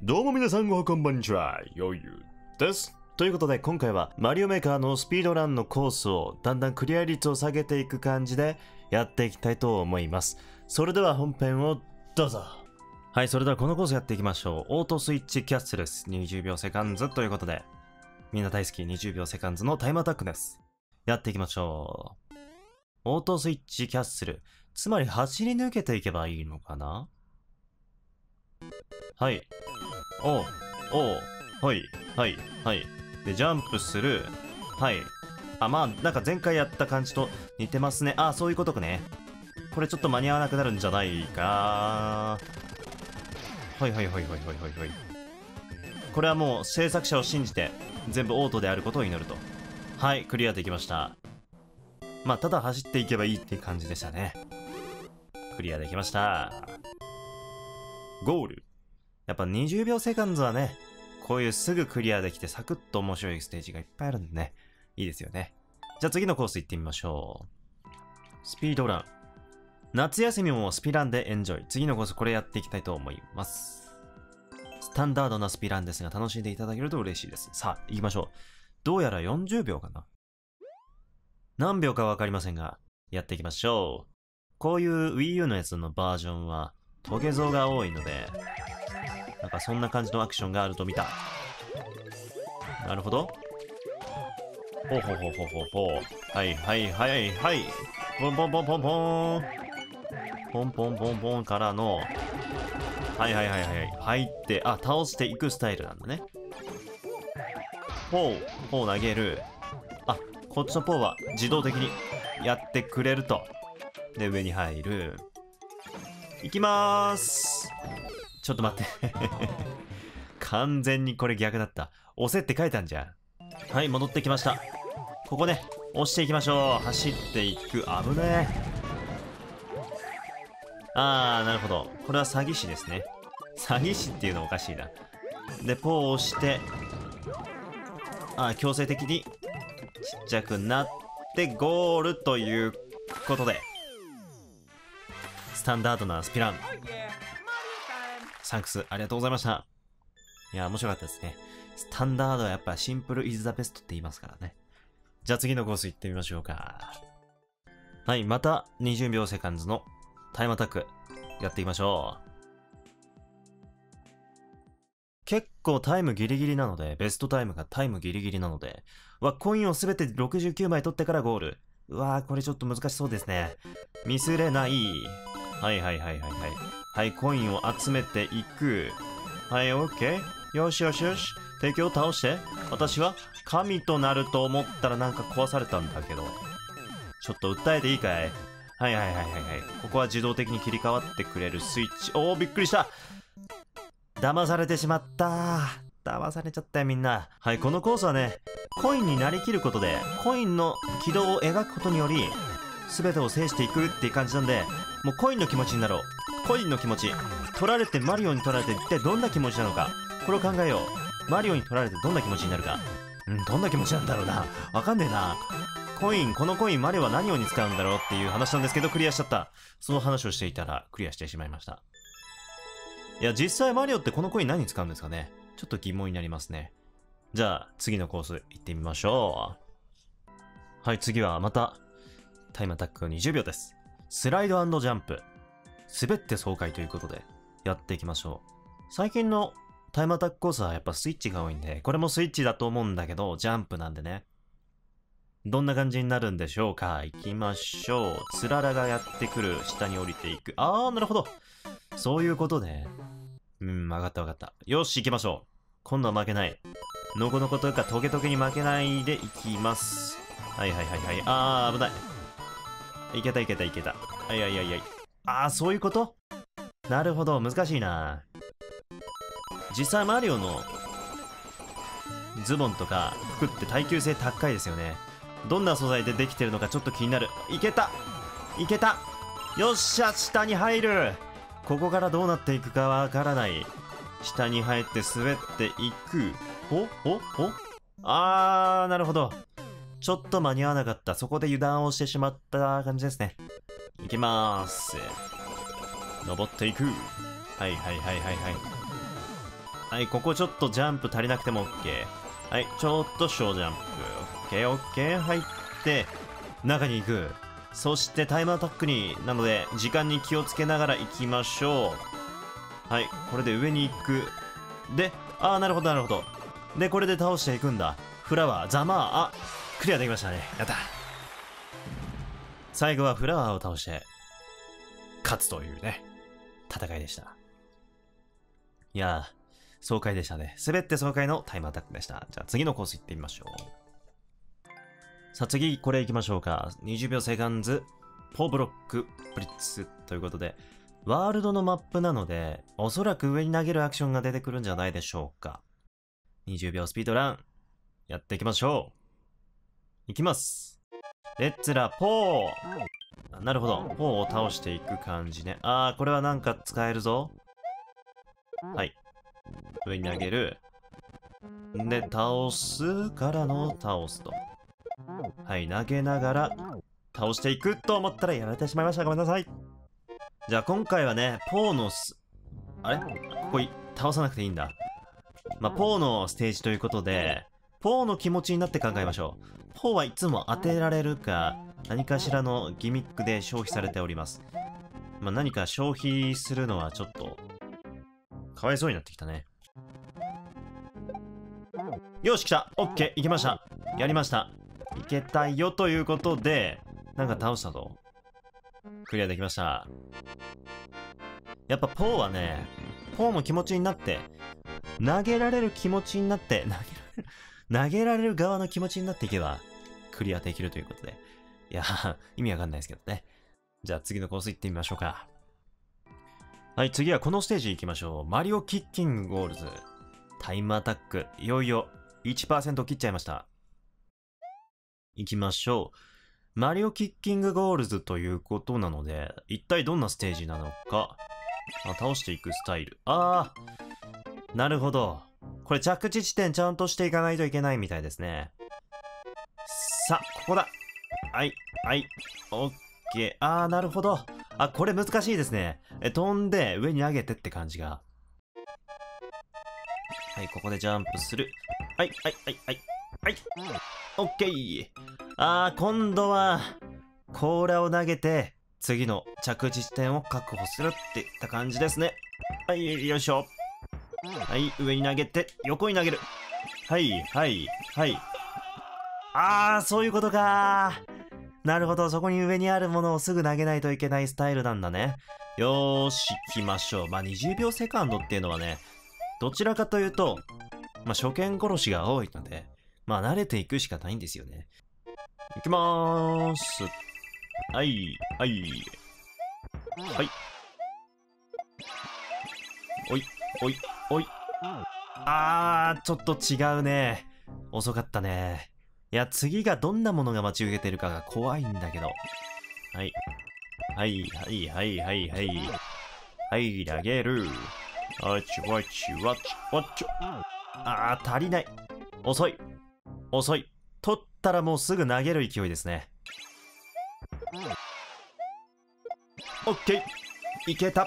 どうも皆さんおはこんばんちは、よゆです。ということで今回はマリオメーカーのスピードランのコースをだんだんクリア率を下げていく感じでやっていきたいと思います。それでは本編をどうぞ。はい、それではこのコースやっていきましょう。オートスイッチキャッスルです。20秒セカンズということで、みんな大好き20秒セカンズのタイムアタックです。やっていきましょう。オートスイッチキャッスル。つまり走り抜けていけばいいのかな？はい。おう、はい、はい、はい。で、ジャンプする。はい。あ、まあ、なんか前回やった感じと似てますね。あ、そういうことかね。これちょっと間に合わなくなるんじゃないか。はいはいはいはいはいはいはい。これはもう制作者を信じて全部オートであることを祈ると。はい、クリアできました。まあ、ただ走っていけばいいっていう感じでしたね。クリアできました。ゴール。やっぱ20秒セカンズはね、こういうすぐクリアできてサクッと面白いステージがいっぱいあるんでね、いいですよね。じゃあ次のコース行ってみましょう。スピードラン。夏休みもスピランでエンジョイ。次のコースこれやっていきたいと思います。スタンダードなスピランですが楽しんでいただけると嬉しいです。さあ、行きましょう。どうやら40秒かな。何秒かわかりませんが、やっていきましょう。こういう Wii U のやつのバージョンはトゲ像が多いので、なんかそんな感じのアクションがあると見た。なるほど。ほうほうほうほうほうほう。はいはいはいはい。ポンポンポンポンポン。ポンポンポンポンからの、はいはいはいはい。入って、あ、倒していくスタイルなんだね。ポー、ポー投げる。あ、こっちのポーは自動的にやってくれると。で、上に入る。いきまーす。ちょっと待って完全にこれ逆だった。押せって書いたんじゃん。はい、戻ってきました。ここね、押していきましょう。走っていく。危ねえ。なるほど。これは詐欺師ですね。詐欺師っていうのおかしいな。で、ポーを押して、強制的にちっちゃくなってゴールということで、スタンダードなスピラン。サンクス、ありがとうございました。いや、面白かったですね。スタンダードはやっぱシンプルイズザベストって言いますからね。じゃあ次のコース行ってみましょうか。はい、また20秒セカンズのタイムアタックやっていきましょう。結構タイムギリギリなので、ベストタイムがタイムギリギリなので、コインをすべて69枚取ってからゴール。これちょっと難しそうですね。ミスれない。はいはいはいはいはい。はい、コインを集めていく。はい、オッケー。よしよしよし。敵を倒して。私は神となると思ったらなんか壊されたんだけど。ちょっと訴えていいかい？はいはいはいはいはい。ここは自動的に切り替わってくれるスイッチ。おー、びっくりした。騙されてしまった。騙されちゃったよみんな。はい、このコースはね、コインになりきることで、コインの軌道を描くことにより、全てを制していくっていう感じなんで、もうコインの気持ちになろう。コインの気持ち。取られて、マリオに取られて一体どんな気持ちなのか。これを考えよう。マリオに取られてどんな気持ちになるか。どんな気持ちなんだろうな。わかんねえな。コイン、このコインマリオは何をに使うんだろうっていう話なんですけど、クリアしちゃった。その話をしていたら、クリアしてしまいました。いや、実際マリオってこのコイン何に使うんですかね？ちょっと疑問になりますね。じゃあ、次のコース行ってみましょう。はい、次はまた、タイムアタック20秒です。スライド&ジャンプ。滑って爽快ということで、やっていきましょう。最近のタイムアタックコースはやっぱスイッチが多いんで、これもスイッチだと思うんだけど、ジャンプなんでね。どんな感じになるんでしょうか？行きましょう。つららがやってくる。下に降りていく。なるほど。そういうことね。わかったわかった。よし、行きましょう。今度は負けない。のこのこというか、トゲトゲに負けないでいきます。はいはいはいはい。危ない。いけたいけたいけた。はいはいはいはい。そういうこと？なるほど、難しいな。実際マリオのズボンとか服って耐久性高いですよね。どんな素材でできてるのかちょっと気になる。いけたいけた。よっしゃ、下に入る。ここからどうなっていくかわからない。下に入って滑っていく。なるほど。ちょっと間に合わなかった。そこで油断をしてしまった感じですね。いきまーす。登っていく。はいはいはいはいはい。 はい、ここちょっとジャンプ足りなくても OK。はい、ちょっと小ジャンプ。OK、OK。入って、中に行く。そしてタイムアタックに、なので、時間に気をつけながら行きましょう。はい、これで上に行く。で、なるほど、なるほど。で、これで倒していくんだ。フラワー、ザマー、クリアできましたね。やった。最後はフラワーを倒して、勝つというね、戦いでした。いやー、爽快でしたね。滑って爽快のタイムアタックでした。じゃあ次のコース行ってみましょう。さあ次、これ行きましょうか。20秒セカンズ、ポーブロック、ブリッツということで、ワールドのマップなので、おそらく上に投げるアクションが出てくるんじゃないでしょうか。20秒スピードラン、やっていきましょう。いきます。レッツラポー。なるほど。ポーを倒していく感じね。これはなんか使えるぞ。はい。上に投げる。で、倒すからの倒すと。はい、投げながら倒していくと思ったらやられてしまいました。ごめんなさい。じゃあ今回はね、ポーのあれここ倒さなくていいんだ。まあ、ポーのステージということで、ポーの気持ちになって考えましょう。ポーはいつも当てられるか、何かしらのギミックで消費されております。まあ、何か消費するのはちょっと、かわいそうになってきたね。よし、来た。オッケー、行きました。やりました。いけたよということで、なんか倒したぞ。クリアできました。やっぱポーはね、ポーも気持ちになって、投げられる気持ちになって、投げられる側の気持ちになっていけば、クリアできるということで。いや、意味わかんないですけどね。じゃあ次のコース行ってみましょうか。はい、次はこのステージ行きましょう。マリオキッキングゴールズ。タイムアタック、いよいよ 1% 切っちゃいました。行きましょう。マリオキッキングゴールズということなので、一体どんなステージなのか。倒していくスタイル。なるほど。これ着地地点ちゃんとしていかないといけないみたいですね。さあ、ここだ。はい、はい。オッケー。なるほど。これ難しいですね。飛んで上に上げてって感じが。はい、ここでジャンプする。はい、はい、はい、はい。はい。オッケー。今度は、甲羅を投げて、次の着地地点を確保するっていった感じですね。はい、よいしょ。はい、上に投げて、横に投げる。はい、はい、はい。そういうことか。なるほど、そこに上にあるものをすぐ投げないといけないスタイルなんだね。よーし、行きましょう。20秒セカンドっていうのはね、どちらかというと、初見殺しが多いので、慣れていくしかないんですよね。いきまーす。はい、はい。はい。おい、おい、おい。ちょっと違うね。遅かったね。いや、次がどんなものが待ち受けてるかが怖いんだけど。はい。はい、はい、はい、はい、はい。はい、投げる。わっちわっちわっちわっちょ。足りない。遅い。遅い。取ったらもうすぐ投げる勢いですね。オッケー。いけた。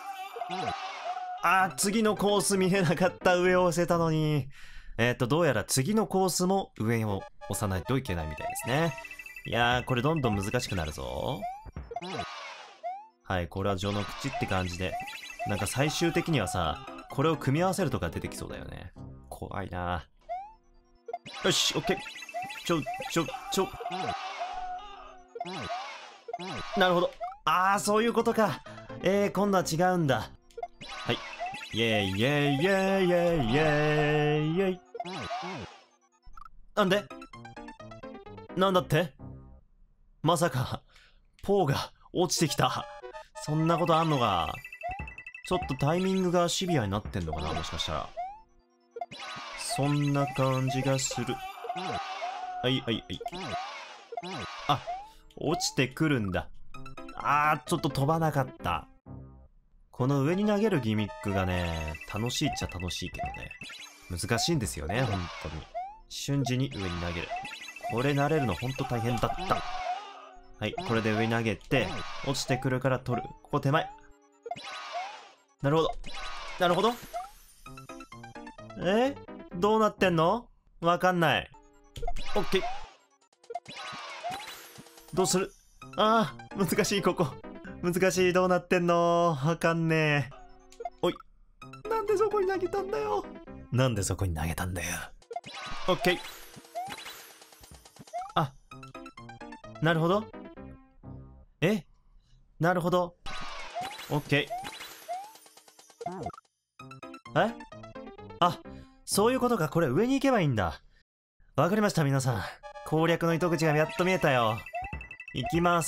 次のコース見えなかった。上を押せたのに。どうやら次のコースも上を押さないといけないみたいですね。いやー、これどんどん難しくなるぞ。はい、これは序の口って感じで。なんか最終的にはさ、これを組み合わせるとか出てきそうだよね。怖いな。よし、オッケー。なるほど。そういうことか。今度は違うんだ。はい。イェイイェイイェイイェイイェイイェイイェイ。なんだってまさか、ポーが落ちてきた。そんなことあんのか。ちょっとタイミングがシビアになってんのかな、もしかしたら。そんな感じがする。はい、はい、はい。落ちてくるんだ。ちょっと飛ばなかった。この上に投げるギミックがね、楽しいっちゃ楽しいけどね。難しいんですよね、本当に。瞬時に上に投げる。これ慣れるの本当大変だった。はい、これで上に投げて、落ちてくるから取る。ここ手前。なるほど。なるほど。 え、どうなってんの？わかんない。オッケー。どうする？ああ、難しい、ここ。難しい、どうなってんの？わかんねえ。おい。なんでそこに投げたんだよ。なんでそこに投げたんだよ。オッケー。あ、なるほど。え、なるほど。オッケー。え、あ、そういうことか。これ上に行けばいいんだ。わかりました、皆さん。攻略の糸口がやっと見えたよ。行きます。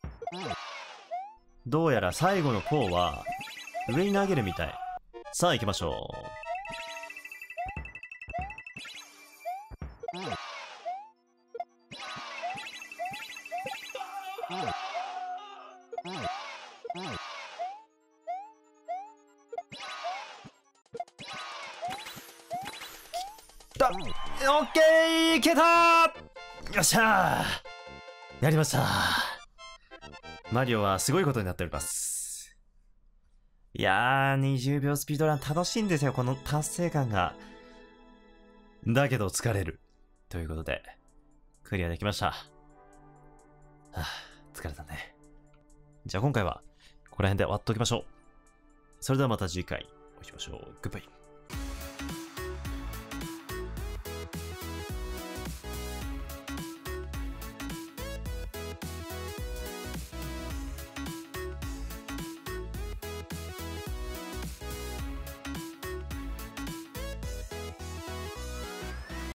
どうやら最後のポーは上に投げるみたい。さあ行きましょう。だ、オッケー、いけたー。よっしゃー。やりました。マリオはすごいことになっております。いやー、20秒スピードラン楽しいんですよ、この達成感が。だけど疲れる。ということで、クリアできました。はぁ、疲れたね。じゃあ今回は、ここら辺で終わっておきましょう。それではまた次回お会いしましょう。グッバイ。